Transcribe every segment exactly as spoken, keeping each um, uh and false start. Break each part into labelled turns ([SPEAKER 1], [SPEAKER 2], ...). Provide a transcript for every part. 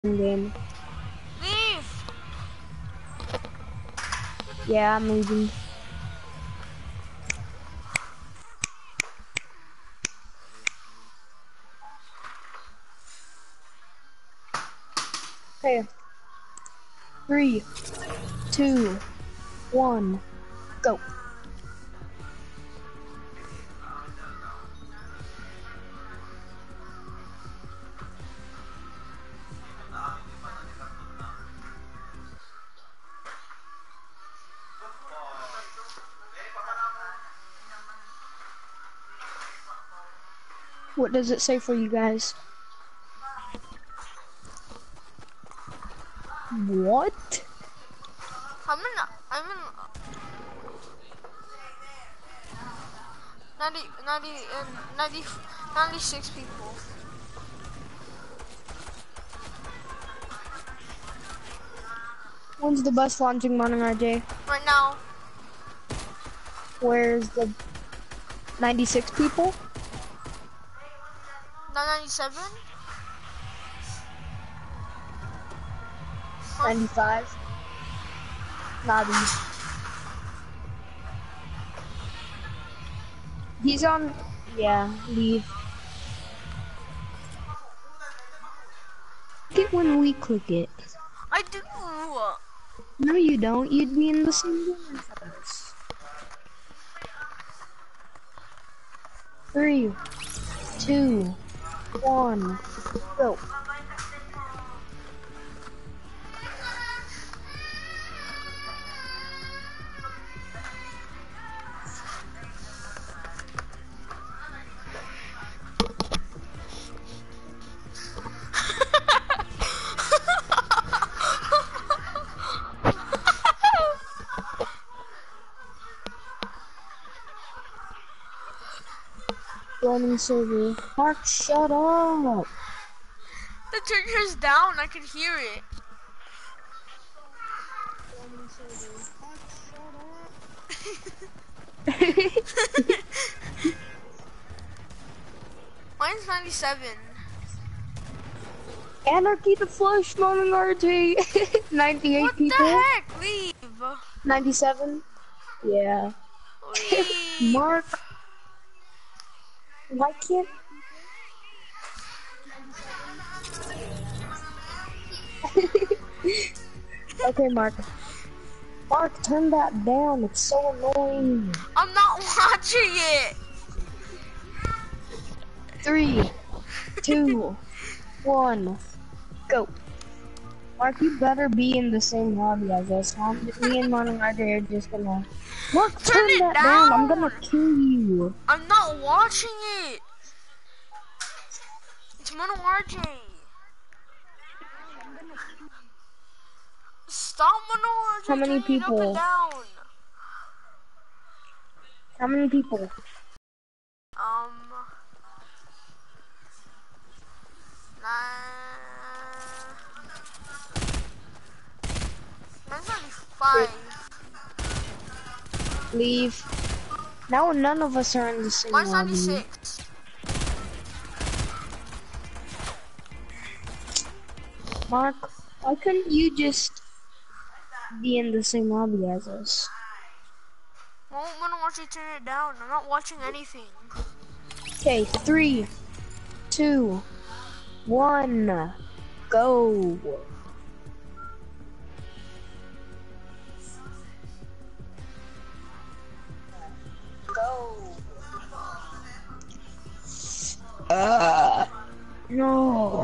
[SPEAKER 1] game.
[SPEAKER 2] Leave!
[SPEAKER 1] Yeah, I'm leaving. Okay. Three, two, one, go. What does it say for you guys? What?
[SPEAKER 2] I'm in, I'm in, ninety, ninety, uh, ninety, ninety-six people.
[SPEAKER 1] When's the bus launching, Morning R J?
[SPEAKER 2] Right now.
[SPEAKER 1] Where's the ninety-six people?
[SPEAKER 2] ninety-seven?
[SPEAKER 1] ninety-five? Nobby. He's on, yeah, leave. Click it when we click it.
[SPEAKER 2] I do.
[SPEAKER 1] No, you don't. You'd be in the same room as us. Three, two, one, go. Joining server. Mark, shut up.
[SPEAKER 2] The trigger's down, I can hear it.
[SPEAKER 1] Joining server. Mark, shut up.
[SPEAKER 2] Mine's ninety-seven.
[SPEAKER 1] Anarchy the Flush, Morning R J. ninety-eight
[SPEAKER 2] What
[SPEAKER 1] people.
[SPEAKER 2] the heck? Leave.
[SPEAKER 1] ninety-seven? Yeah.
[SPEAKER 2] Leave.
[SPEAKER 1] Mark. Why can't... Okay, Mark. Mark, turn that down. It's so annoying.
[SPEAKER 2] I'm not watching it.
[SPEAKER 1] Three, two, one, go. Mark, you better be in the same hobby as us. Huh? Me and Morning R J are just gonna... Mark,
[SPEAKER 2] Turn
[SPEAKER 1] turn,
[SPEAKER 2] it
[SPEAKER 1] that
[SPEAKER 2] down.
[SPEAKER 1] down. I'm gonna kill you.
[SPEAKER 2] I'm not watching it. It's Mono R J. Stop Mono R J.
[SPEAKER 1] How many
[SPEAKER 2] turning it up and
[SPEAKER 1] people?
[SPEAKER 2] down.
[SPEAKER 1] How many people?
[SPEAKER 2] Um, nine, nine thirty-five.
[SPEAKER 1] Leave. Now none of us are in the same
[SPEAKER 2] Mine's
[SPEAKER 1] lobby.
[SPEAKER 2] ninety-six.
[SPEAKER 1] Mark, why couldn't you just be in the same lobby as us?
[SPEAKER 2] Won't Mono R J turn it down? I'm not watching anything.
[SPEAKER 1] Okay, three, two, one, go. Go. Uh, no.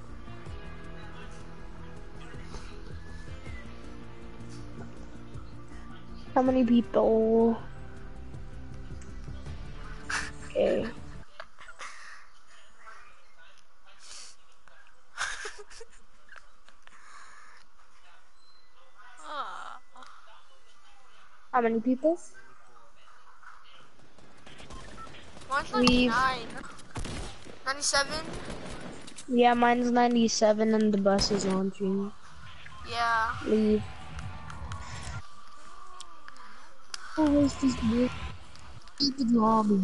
[SPEAKER 1] How many people? Okay. How many people?
[SPEAKER 2] Mine's
[SPEAKER 1] Leave.
[SPEAKER 2] ninety-nine. ninety-seven?
[SPEAKER 1] Yeah, mine's ninety-seven and the bus is launching.
[SPEAKER 2] Yeah.
[SPEAKER 1] Leave. Oh, it's this weird stupid lobby.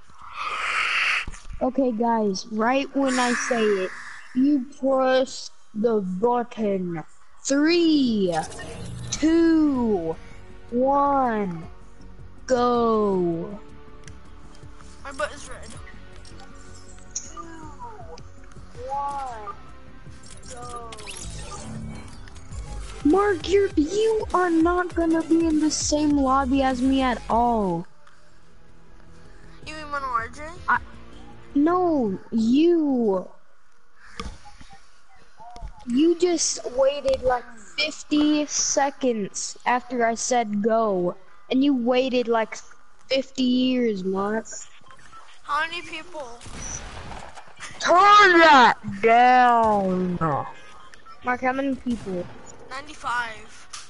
[SPEAKER 1] Okay, guys, right when I say it, you press the button. Three, two, one, go.
[SPEAKER 2] My butt is red.
[SPEAKER 1] Two, one, go. Mark, you're, you are not gonna be in the same lobby as me at all.
[SPEAKER 2] You mean Mono R J?
[SPEAKER 1] I, no, you. You just waited like fifty seconds after I said go. And you waited like fifty years, Mark.
[SPEAKER 2] How many people?
[SPEAKER 1] Turn that down. Mark, how many people?
[SPEAKER 2] ninety-five.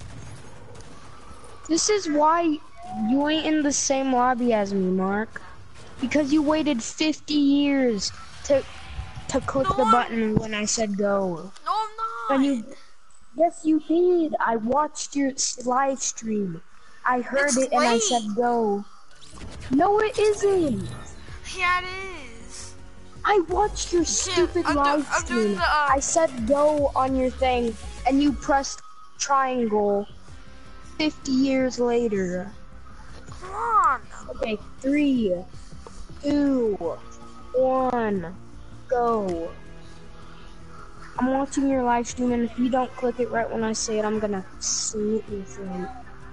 [SPEAKER 1] This is why you ain't in the same lobby as me, Mark. Because you waited fifty years to to click
[SPEAKER 2] No,
[SPEAKER 1] the
[SPEAKER 2] I'm-
[SPEAKER 1] button when I said go.
[SPEAKER 2] No, I'm not.
[SPEAKER 1] When you, yes, you did. I watched your s- live stream. I heard
[SPEAKER 2] It's
[SPEAKER 1] it and I
[SPEAKER 2] late.
[SPEAKER 1] said go. No, it isn't.
[SPEAKER 2] Yeah, it is.
[SPEAKER 1] I watched your stupid
[SPEAKER 2] I'm do-
[SPEAKER 1] live
[SPEAKER 2] I'm doing
[SPEAKER 1] stream.
[SPEAKER 2] the, uh,
[SPEAKER 1] I said go on your thing, and you pressed triangle. Fifty years later.
[SPEAKER 2] Come on.
[SPEAKER 1] Okay, three, two, one, go. I'm watching your live stream, and if you don't click it right when I say it, I'm gonna slit your throat.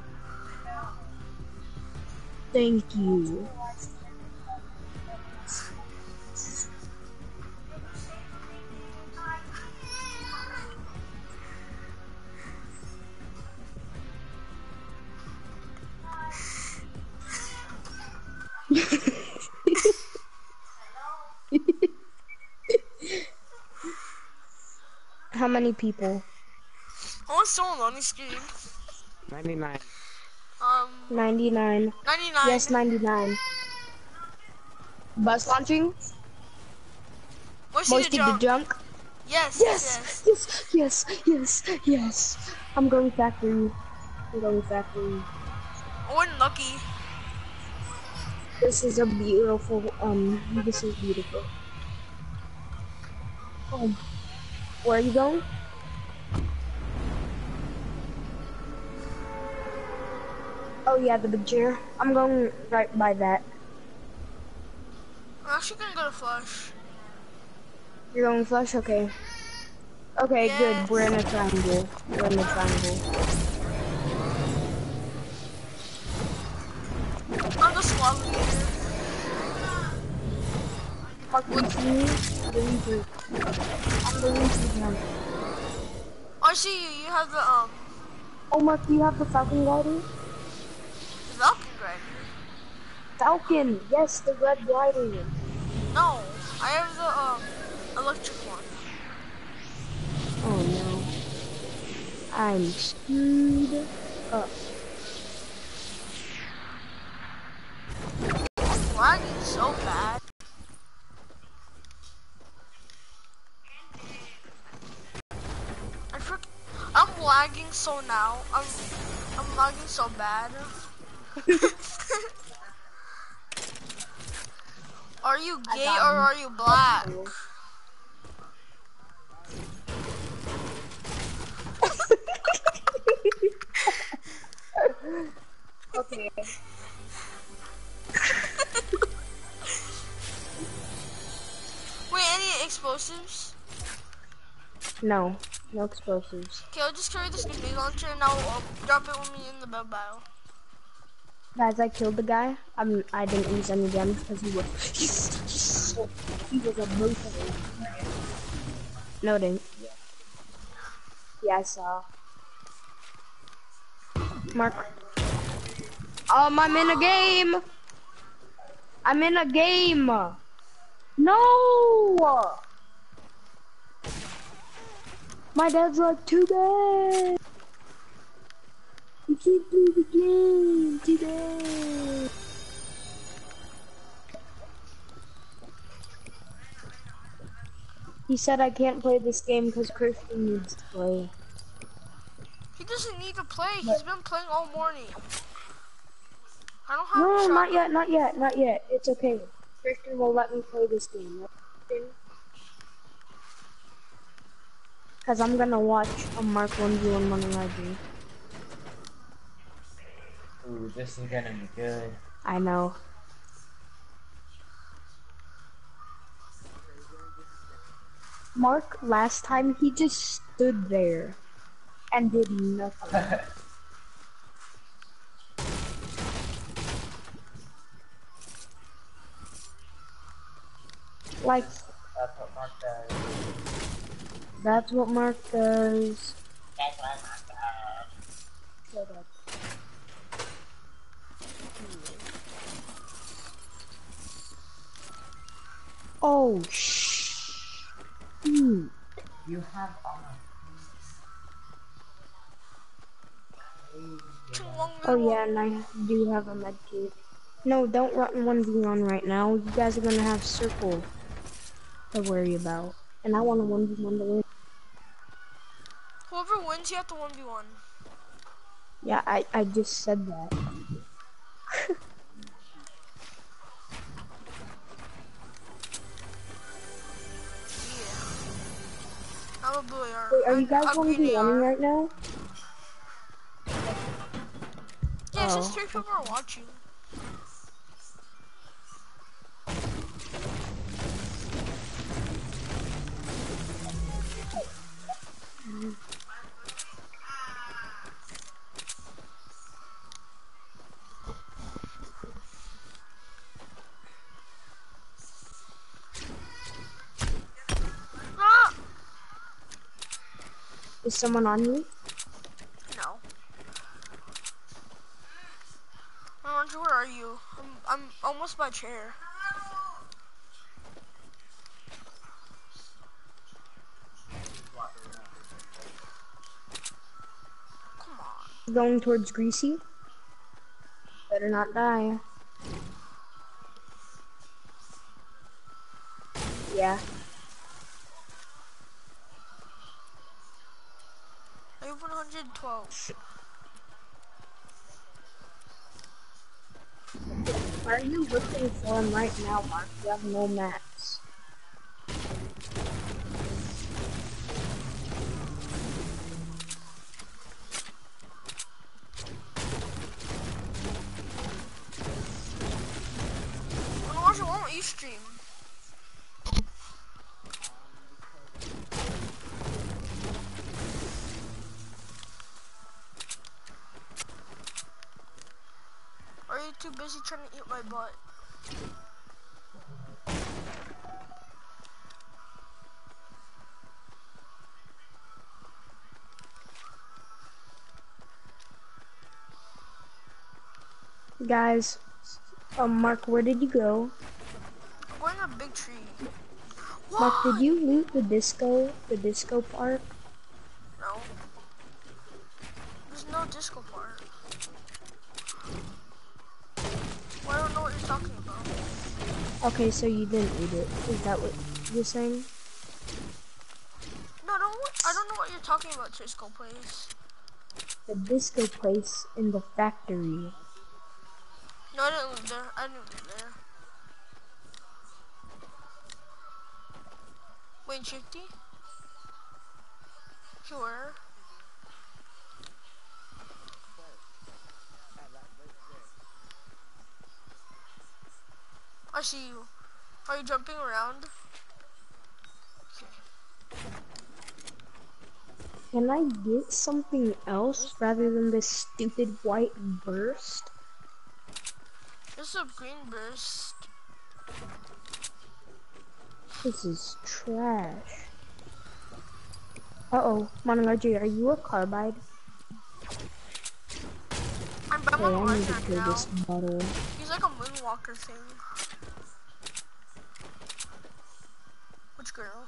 [SPEAKER 1] Thank you. How many people?
[SPEAKER 2] I was still on loading screen.
[SPEAKER 3] ninety-nine.
[SPEAKER 2] Um,
[SPEAKER 1] ninety-nine.
[SPEAKER 2] ninety-nine.
[SPEAKER 1] Yes, ninety-nine. Bus launching?
[SPEAKER 2] What's he to
[SPEAKER 1] Moisty the
[SPEAKER 2] jump?
[SPEAKER 1] junk?
[SPEAKER 2] Yes,
[SPEAKER 1] Yes!
[SPEAKER 2] yes,
[SPEAKER 1] Yes! Yes! Yes! Yes! I'm going factory. I'm going factory.
[SPEAKER 2] I wasn't lucky.
[SPEAKER 1] This is a beautiful, um, this is beautiful. Oh. Where are you going? Oh yeah, the big chair. I'm going right by that.
[SPEAKER 2] I'm actually gonna go to Flush.
[SPEAKER 1] You're going flush? Okay. Okay,
[SPEAKER 2] Yes.
[SPEAKER 1] good. We're in a triangle. We're in a triangle.
[SPEAKER 2] I'm the squad leader.
[SPEAKER 1] Fuck you, see me? The Reaper. I'm the Reaper now.
[SPEAKER 2] Oh, I see you. You have the, um,
[SPEAKER 1] Oh, Mark, do you have the Falcon glider?
[SPEAKER 2] the Falcon Grinder.
[SPEAKER 1] Falcon! Yes, the red glider.
[SPEAKER 2] No, I have the, um, electric one.
[SPEAKER 1] Oh no. I'm screwed up.
[SPEAKER 2] I'm lagging so bad. I frick I'm lagging so now. I'm I'm lagging so bad. Are you gay
[SPEAKER 1] got
[SPEAKER 2] or
[SPEAKER 1] him.
[SPEAKER 2] are you black?
[SPEAKER 1] Okay.
[SPEAKER 2] Wait, any explosives?
[SPEAKER 1] No, no explosives.
[SPEAKER 2] Okay, I'll just carry this grenade launcher and I'll, I'll drop it when we in the bell battle.
[SPEAKER 1] Guys, I killed the guy. I'm, I didn't use any damage because he was, he's, he's so, he was a mercenary. No, didn't. Yeah, I saw. Mark. Um, I'm in a game. I'm in a game. No. My dad's like, too bad. You can't play the game today. He said I can't play this game because Christian needs to play.
[SPEAKER 2] He doesn't need to play. He's been playing all morning. I don't have a
[SPEAKER 1] No,
[SPEAKER 2] shotgun.
[SPEAKER 1] not yet, not yet, not yet. It's okay. Christian will let me play this game. Right? Cause I'm gonna watch a Mark one v one Money Library.
[SPEAKER 4] Ooh, this is gonna be good.
[SPEAKER 1] I know. Mark, last time he just stood there and did nothing. Like,
[SPEAKER 4] That's what Mark does.
[SPEAKER 1] that's what Mark does.
[SPEAKER 4] That's what Mark does.
[SPEAKER 1] Shut up. Oh, shh. Hmm.
[SPEAKER 4] You have armor.
[SPEAKER 1] Oh yeah, and I do have a med kit. No, don't run one v one right now. You guys are gonna have circle to worry about. And I want a one v one to win.
[SPEAKER 2] Whoever wins, you have to one v one.
[SPEAKER 1] Yeah, I, I just said that.
[SPEAKER 2] Yeah. I'm a blue A R.
[SPEAKER 1] Wait, are you
[SPEAKER 2] I'm
[SPEAKER 1] guys
[SPEAKER 2] a
[SPEAKER 1] one
[SPEAKER 2] green
[SPEAKER 1] v one
[SPEAKER 2] A R.
[SPEAKER 1] right now?
[SPEAKER 2] Yeah, since
[SPEAKER 1] Oh.
[SPEAKER 2] three people are watching. Ah!
[SPEAKER 1] Is someone on you?
[SPEAKER 2] No. Orange, where are you? I'm, I'm almost by chair. Come on.
[SPEAKER 1] Going towards Greasy? Better not die. Yeah.
[SPEAKER 2] I have one hundred twelve.
[SPEAKER 1] Why are you looking for him right now, Mark? You have no mats.
[SPEAKER 2] When was it? Why don't you stream? Or are you too busy trying to eat my butt?
[SPEAKER 1] Guys, um, Mark, where did you go?
[SPEAKER 2] I'm going to a big tree.
[SPEAKER 1] Mark, did
[SPEAKER 2] What?
[SPEAKER 1] you loot the disco, the disco park?
[SPEAKER 2] No. There's no disco part. Well, I don't know what you're talking about.
[SPEAKER 1] Okay, so you didn't loot it. Is that what you're saying?
[SPEAKER 2] No, don't. I don't know what you're talking about, Disco Place.
[SPEAKER 1] The disco place in the factory.
[SPEAKER 2] No, I didn't live there. I didn't live there. Wait, Shifty? Sure. I see you. Are you jumping around? Okay.
[SPEAKER 1] Can I get something else rather than this stupid white burst?
[SPEAKER 2] This is a green burst.
[SPEAKER 1] This is trash. Uh-oh, Monology, are you a carbide?
[SPEAKER 2] I'm by
[SPEAKER 1] Okay,
[SPEAKER 2] my
[SPEAKER 1] I need
[SPEAKER 2] life
[SPEAKER 1] to
[SPEAKER 2] right
[SPEAKER 1] kill
[SPEAKER 2] now.
[SPEAKER 1] this bottle.
[SPEAKER 2] He's like a moonwalker thing. Which girl?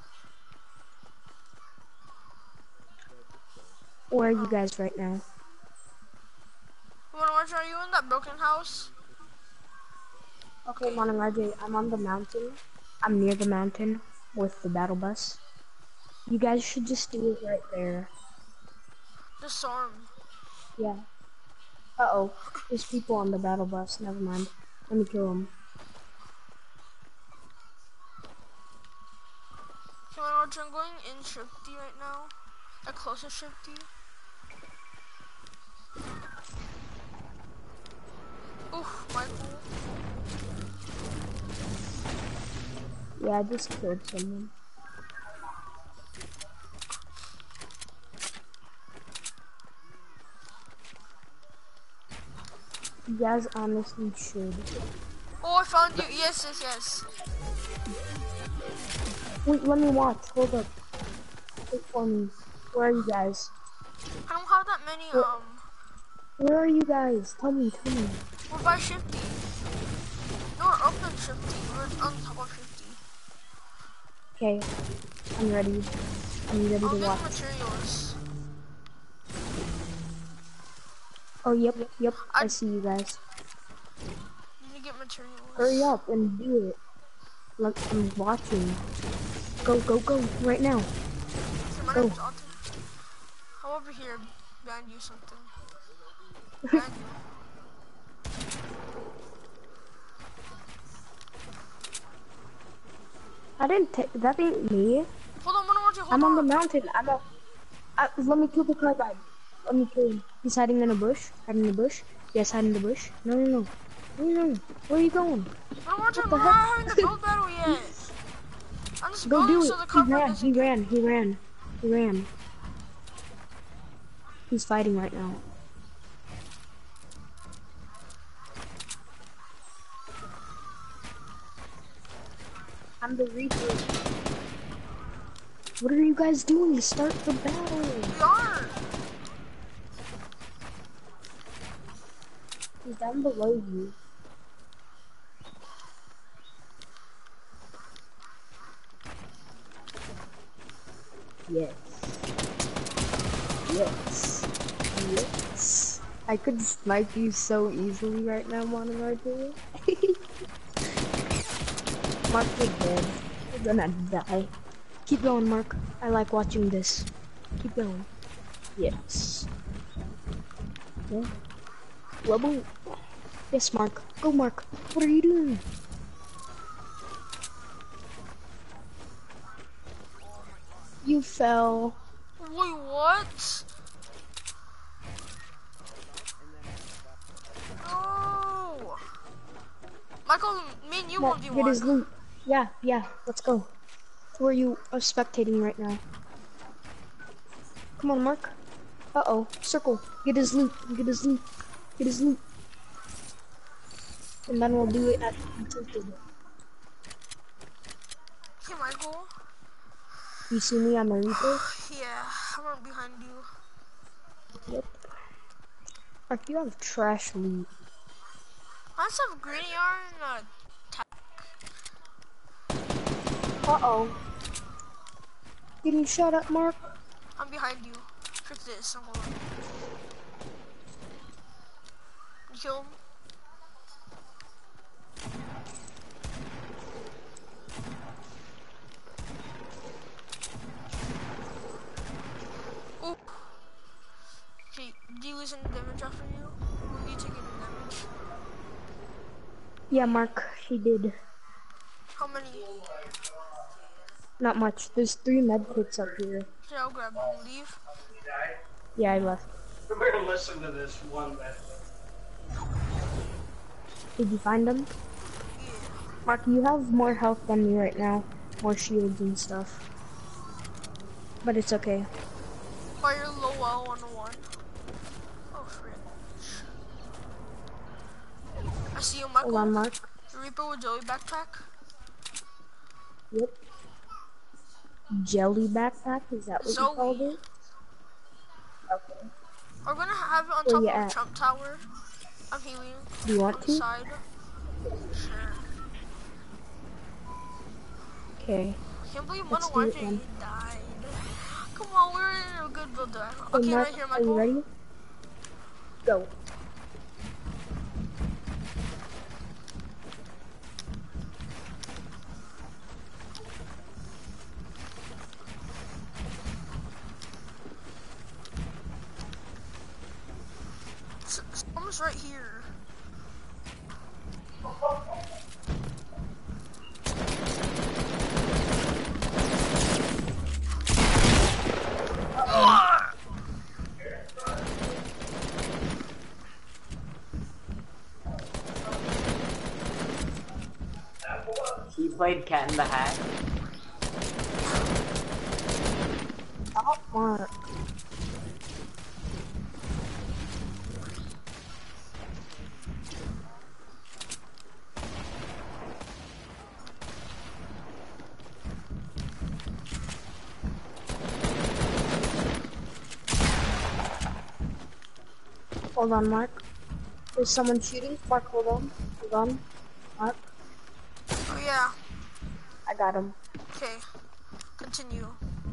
[SPEAKER 1] Where are you guys right now?
[SPEAKER 2] You wanna watch? Are you in that broken house?
[SPEAKER 1] Okay, Monology, I'm on the mountain. I'm near the mountain with the battle bus. You guys should just do it right there.
[SPEAKER 2] The storm.
[SPEAKER 1] Yeah. Uh-oh, there's people on the battle bus. Never mind. Let me kill them.
[SPEAKER 2] You wanna watch? I'm going in Shifty right now. A closer ship to you. Oof, Michael.
[SPEAKER 1] Yeah, I just killed someone. You guys honestly should.
[SPEAKER 2] Oh, I found you. Yes, yes, yes.
[SPEAKER 1] Wait, let me watch. Hold up. Wait for me. Where are you guys?
[SPEAKER 2] I don't have that many,
[SPEAKER 1] Where,
[SPEAKER 2] um,
[SPEAKER 1] where are you guys? Tell me, tell me.
[SPEAKER 2] we're by Shifty. No, we're up on Shifty. We're on top of Shifty.
[SPEAKER 1] Okay, I'm ready. I'm ready
[SPEAKER 2] I'll
[SPEAKER 1] to
[SPEAKER 2] get
[SPEAKER 1] watch.
[SPEAKER 2] the materials.
[SPEAKER 1] Oh, yep, yep. I,
[SPEAKER 2] I-
[SPEAKER 1] see you guys.
[SPEAKER 2] Need to get materials.
[SPEAKER 1] Hurry up and do it. Look, I'm watching. Go, go, go, right now.
[SPEAKER 2] Okay, my
[SPEAKER 1] Go.
[SPEAKER 2] name's Otto. I'm over here behind you something. Behind you.
[SPEAKER 1] I didn't take, that ain't me.
[SPEAKER 2] Hold on, one more, hold
[SPEAKER 1] I'm on the
[SPEAKER 2] on.
[SPEAKER 1] mountain. I'm a, I, let me kill the carbide. Let me kill him. He's hiding in a bush. Hiding in the bush. Yes, hiding in the bush. No, no, no. No, no, no. Where are you going?
[SPEAKER 2] One more time,
[SPEAKER 1] the
[SPEAKER 2] we're
[SPEAKER 1] heck?
[SPEAKER 2] not having the build battle yet. I'm just
[SPEAKER 1] Go
[SPEAKER 2] building
[SPEAKER 1] do it.
[SPEAKER 2] so the
[SPEAKER 1] He
[SPEAKER 2] carbide
[SPEAKER 1] ran.
[SPEAKER 2] doesn't
[SPEAKER 1] He
[SPEAKER 2] get...
[SPEAKER 1] ran. He ran. He ran. He's fighting right now. I'm the Reaper. What are you guys doing? Start the battle.
[SPEAKER 2] We are.
[SPEAKER 1] He's down below you. Yes. Yes. Yes. I could snipe you so easily right now, Monomarty. Mark, you're dead. You're gonna die. Keep going, Mark. I like watching this. Keep going. Yes. Yeah. Rubble. Yes, Mark. Go, Mark. What are you doing? You fell.
[SPEAKER 2] Wait, what? No. Michael, me and you
[SPEAKER 1] Mark,
[SPEAKER 2] one v
[SPEAKER 1] get
[SPEAKER 2] one.
[SPEAKER 1] his loot. Yeah, yeah. Let's go. Where are you uh, spectating right now? Come on, Mark. Uh-oh. Circle. Get his loot. Get his loot. Get his loot. And then we'll do it at tilted.
[SPEAKER 2] Okay, Michael.
[SPEAKER 1] You see me on the Reaper?
[SPEAKER 2] Yeah, I'm right behind you.
[SPEAKER 1] Yep. Mark, you have trash loot.
[SPEAKER 2] I just have green yarn and uh,
[SPEAKER 1] Uh-oh. Getting shot at, Mark.
[SPEAKER 2] I'm behind you. Trick this. I'm going. You kill him? Ooh. Okay, do you lose any damage after you? Or do you take any damage?
[SPEAKER 1] Yeah, Mark, he did.
[SPEAKER 2] How many?
[SPEAKER 1] Not much. There's three med kits up here.
[SPEAKER 2] Okay, I'll grab them. Leave.
[SPEAKER 1] Yeah, I left.
[SPEAKER 5] We're gonna listen to this one that.
[SPEAKER 1] Did you find them?
[SPEAKER 2] Yeah.
[SPEAKER 1] Mark, you have more health than me right now. More shields and stuff. But it's okay.
[SPEAKER 2] Fire low L one oh one. Oh, frick. I see you, Michael.
[SPEAKER 1] Hold on, Mark.
[SPEAKER 2] The Reaper with Joey backpack.
[SPEAKER 1] Yep. Jelly backpack? Is that what
[SPEAKER 2] Zoe.
[SPEAKER 1] you called it? Okay.
[SPEAKER 2] We're gonna have it on
[SPEAKER 1] Where
[SPEAKER 2] top
[SPEAKER 1] you
[SPEAKER 2] of
[SPEAKER 1] at?
[SPEAKER 2] a Trump Tower. I'm healing.
[SPEAKER 1] Do you want
[SPEAKER 2] on the
[SPEAKER 1] to?
[SPEAKER 2] side. Sure.
[SPEAKER 1] Okay.
[SPEAKER 2] I can't believe
[SPEAKER 1] Let's
[SPEAKER 2] one
[SPEAKER 1] do
[SPEAKER 2] oh
[SPEAKER 1] it
[SPEAKER 2] one
[SPEAKER 1] then.
[SPEAKER 2] died. Come on, we're in a good build there.
[SPEAKER 1] Hey,
[SPEAKER 2] Okay,
[SPEAKER 1] Mark,
[SPEAKER 2] right here,
[SPEAKER 1] are you
[SPEAKER 2] Michael.
[SPEAKER 1] ready? Go.
[SPEAKER 2] S- Someone's right here.
[SPEAKER 4] played Cat in the Hat?
[SPEAKER 1] Oh, Mark. Hold on, Mark. There's someone shooting. Mark, hold on. Hold on. Mark,
[SPEAKER 2] Oh yeah.
[SPEAKER 1] I got him.
[SPEAKER 2] Okay. Continue.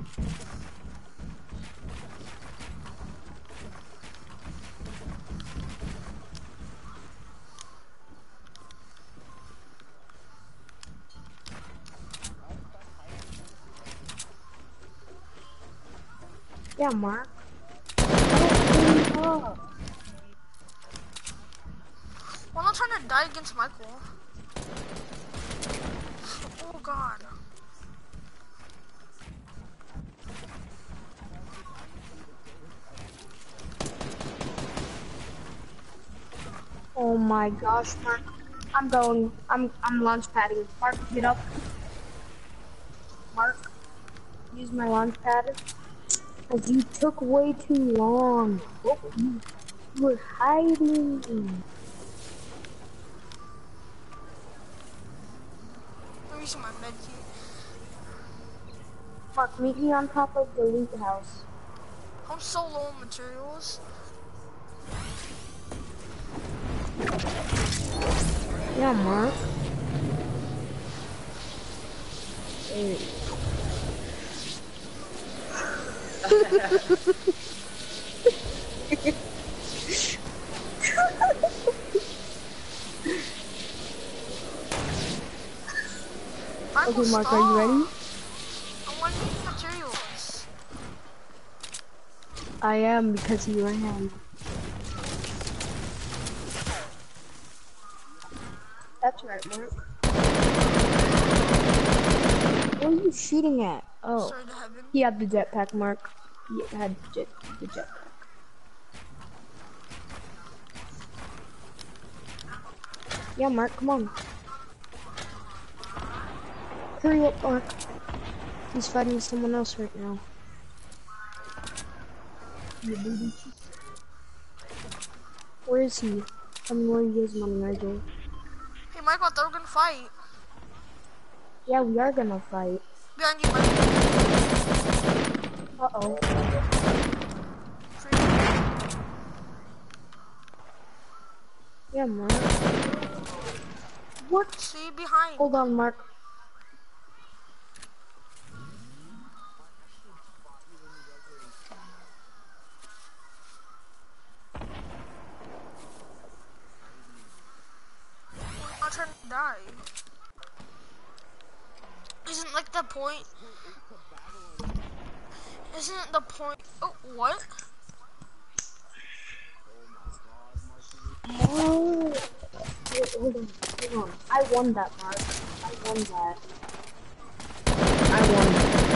[SPEAKER 1] Yeah, Mark. Oh,
[SPEAKER 2] Well, I'm not trying to die against Michael. Oh god.
[SPEAKER 1] oh my gosh, Mark. I'm going. I'm I'm launch padding. Mark, get up. Mark, use my launch pad. Cause you took way too long. Oh, you you were hiding.
[SPEAKER 2] I'm using my med key.
[SPEAKER 1] Mark, meet me on top of the loot house.
[SPEAKER 2] I'm so low on materials.
[SPEAKER 1] Yeah, Mark. Hey.
[SPEAKER 2] Michael,
[SPEAKER 1] Okay, Mark,
[SPEAKER 2] stop.
[SPEAKER 1] are you ready?
[SPEAKER 2] I want to use materials.
[SPEAKER 1] I am because he ran. That's right, Mark. What are you shooting at? Oh,
[SPEAKER 2] Sorry to heaven.
[SPEAKER 1] he had the jetpack, Mark. He had jet the jetpack. Yeah, Mark, come on. Hurry up, Mark. He's fighting someone else right now. Where is he? Tell me where he is, Money R J.
[SPEAKER 2] Hey, Michael, I thought we were gonna fight.
[SPEAKER 1] Yeah, we are gonna fight.
[SPEAKER 2] Behind you, Michael.
[SPEAKER 1] Uh-oh. Yeah, Mark. What?
[SPEAKER 2] See behind.
[SPEAKER 1] Hold on, Mark.
[SPEAKER 2] I'm not trying to die. Isn't like the point? Isn't the point? Oh, what?
[SPEAKER 1] Oh. Wait, hold on, hold on. I won that, Mark. I won that. I won.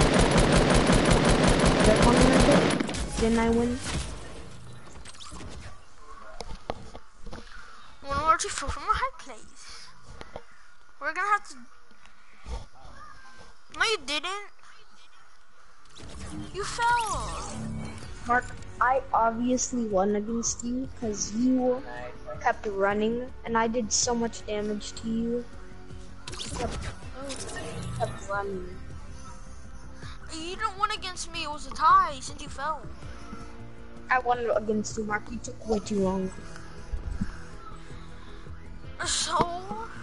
[SPEAKER 1] Did I win that? Didn't I win?
[SPEAKER 2] When we're actually fell from a high place. We're gonna have to. No, you didn't. You fell.
[SPEAKER 1] Mark, I obviously won against you because you kept running and I did so much damage to you. You kept, you kept running.
[SPEAKER 2] You didn't win against me. It was a tie since you fell.
[SPEAKER 1] I won against you, Mark. You took way too long.
[SPEAKER 2] So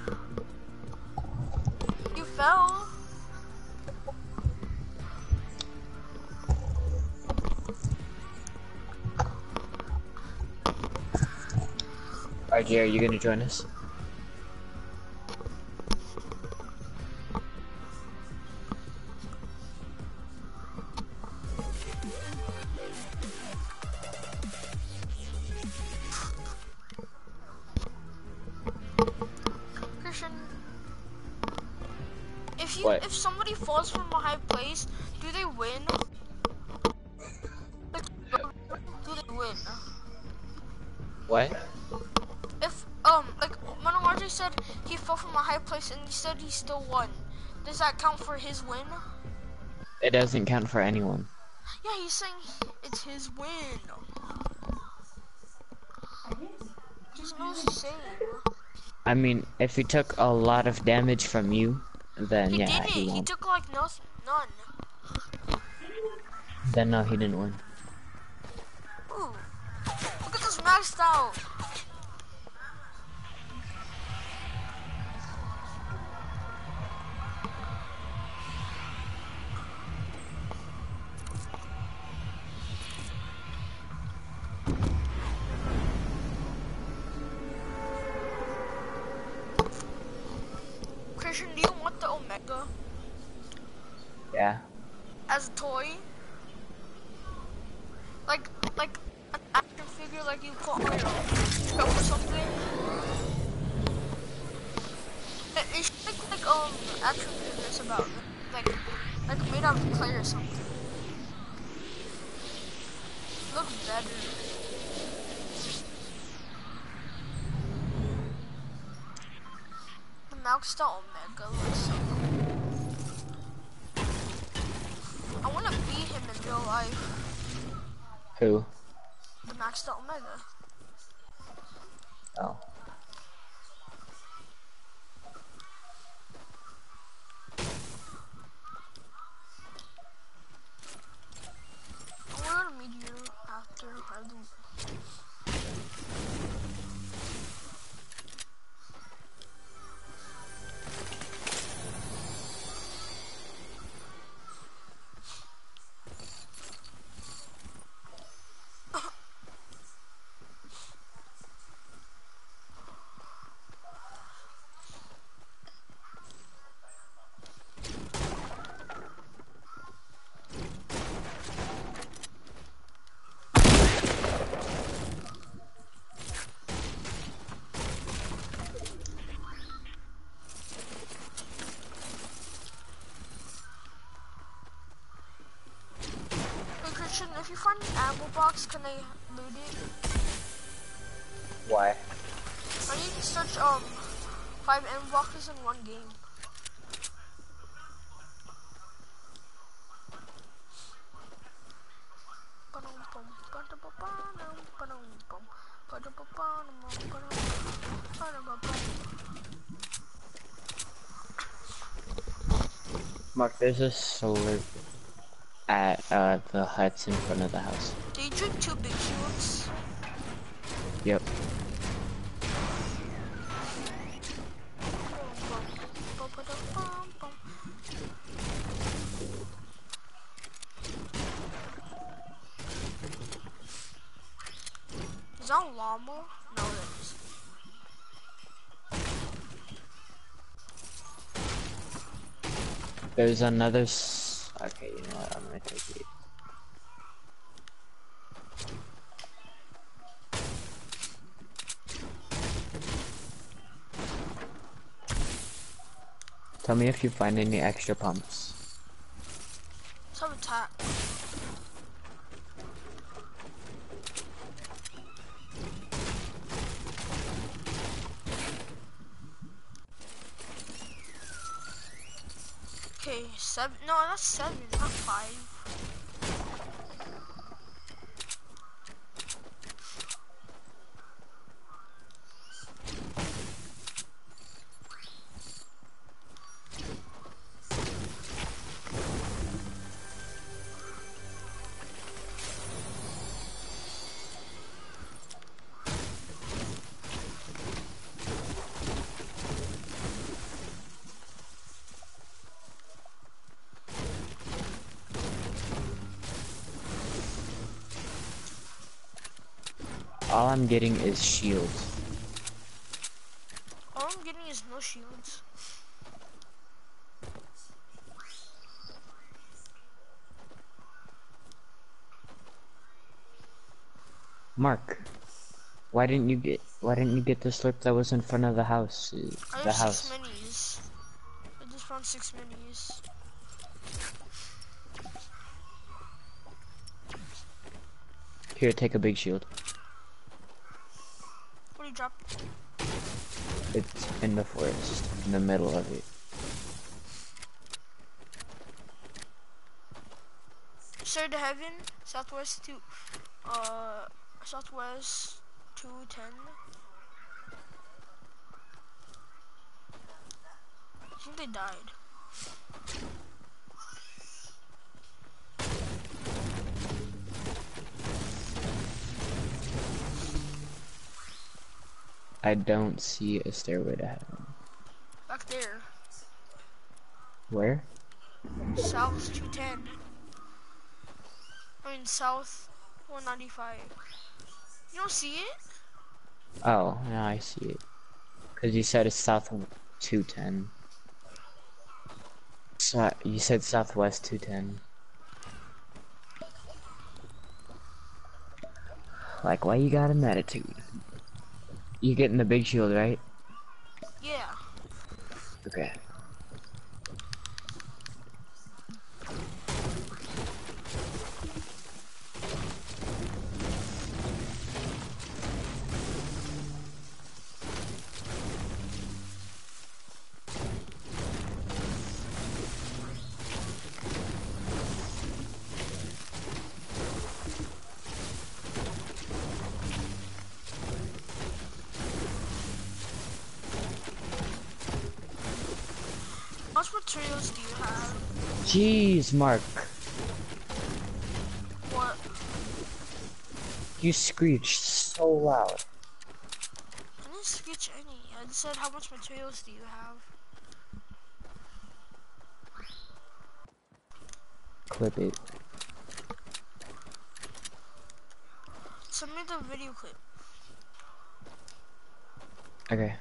[SPEAKER 2] you fell.
[SPEAKER 3] R J, are you gonna join us?
[SPEAKER 2] Christian, if you
[SPEAKER 3] What?
[SPEAKER 2] if somebody falls from a high place, do they win? Do they win?
[SPEAKER 3] What?
[SPEAKER 2] If um like Mono R J said he fell from a high place and he said he still won. Does that count for his win?
[SPEAKER 3] It doesn't count for anyone.
[SPEAKER 2] Yeah, he's saying it's his win. He doesn't know what he's saying.
[SPEAKER 3] I mean, if he took a lot of damage from you, then
[SPEAKER 2] He
[SPEAKER 3] yeah,
[SPEAKER 2] didn't.
[SPEAKER 3] he
[SPEAKER 2] He,
[SPEAKER 3] won.
[SPEAKER 2] took like nothing, none.
[SPEAKER 3] Then no, he didn't win.
[SPEAKER 2] Ooh, look at this maxed out. Christian, do you want the Omega
[SPEAKER 3] Yeah.
[SPEAKER 2] as a toy? Like, like an action figure, like you put on your shelf or something. It, it should look like um action figures about like like made out of clay or something. Look better. The Maxed Out Omega looks so cool. I wanna beat him in real life.
[SPEAKER 3] Who?
[SPEAKER 2] The Maxed Out Omega.
[SPEAKER 3] Oh.
[SPEAKER 2] I want to meet you after I do. If you find an ammo box, can I loot it?
[SPEAKER 3] Why?
[SPEAKER 2] I need to search um five ammo boxes in one game.
[SPEAKER 3] Mark, there's a solar at uh, the huts in front of the house.
[SPEAKER 2] Do you drink two big shields?
[SPEAKER 3] Yep.
[SPEAKER 2] Is that a llama? No, that is.
[SPEAKER 3] There's another s okay, you know what, I'm gonna take it. Tell me if you find any extra pumps.
[SPEAKER 2] Let's have a attack. Okay, seven. No, that's seven, not five.
[SPEAKER 3] All I'm getting is shields.
[SPEAKER 2] All I'm getting is no shields.
[SPEAKER 3] Mark, why didn't you get why didn't you get the slurp that was in front of the house? uh,
[SPEAKER 2] I
[SPEAKER 3] The
[SPEAKER 2] have
[SPEAKER 3] house.
[SPEAKER 2] six minis. I just found six minis.
[SPEAKER 3] Here, take a big shield.
[SPEAKER 2] What do you drop?
[SPEAKER 3] It's in the forest, in the middle of it.
[SPEAKER 2] Stairway to Heaven, Southwest two, uh, Southwest two ten. I think they died.
[SPEAKER 3] I don't see a stairway to heaven.
[SPEAKER 2] Back there.
[SPEAKER 3] Where?
[SPEAKER 2] South two ten. I mean, South one ninety-five. You don't see it?
[SPEAKER 3] Oh, now I see it. Cause you said it's south two ten. So you said southwest two ten. Like, why you got an attitude? You getting the big shield, right?
[SPEAKER 2] Yeah.
[SPEAKER 3] Okay.
[SPEAKER 2] How much materials do you have?
[SPEAKER 3] Jeez, Mark.
[SPEAKER 2] What?
[SPEAKER 3] You screeched so loud.
[SPEAKER 2] I didn't sketch any. I just said how much materials do you have?
[SPEAKER 3] Clip it.
[SPEAKER 2] Send me the video clip.
[SPEAKER 3] Okay.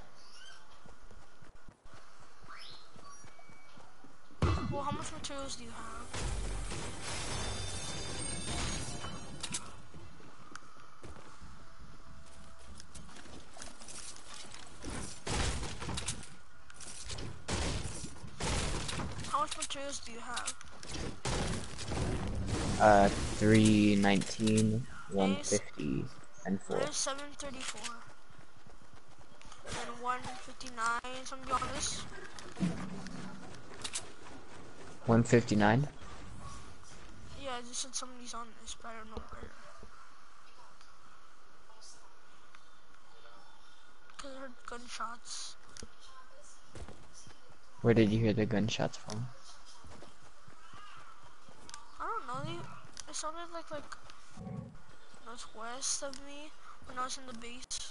[SPEAKER 2] Well, how much materials do you have? How much materials do you have?
[SPEAKER 3] Uh, three nineteen, one fifty, and four.
[SPEAKER 2] There's seven thirty-four. And one fifty-nine, something on this.
[SPEAKER 3] one fifty-nine?
[SPEAKER 2] Yeah, I just said somebody's on this, but I don't know where. Cause I heard gunshots.
[SPEAKER 3] Where did you hear the gunshots from?
[SPEAKER 2] I don't know, they, it sounded like, like, northwest of me when I was in the base.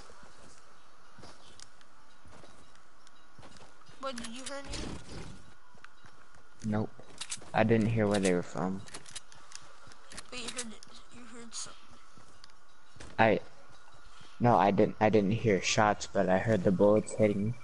[SPEAKER 2] But did you hear any?
[SPEAKER 3] Nope. I didn't hear where they were from.
[SPEAKER 2] But you heard it, you heard something.
[SPEAKER 3] I... No, I didn't I didn't hear shots, but I heard the bullets hitting.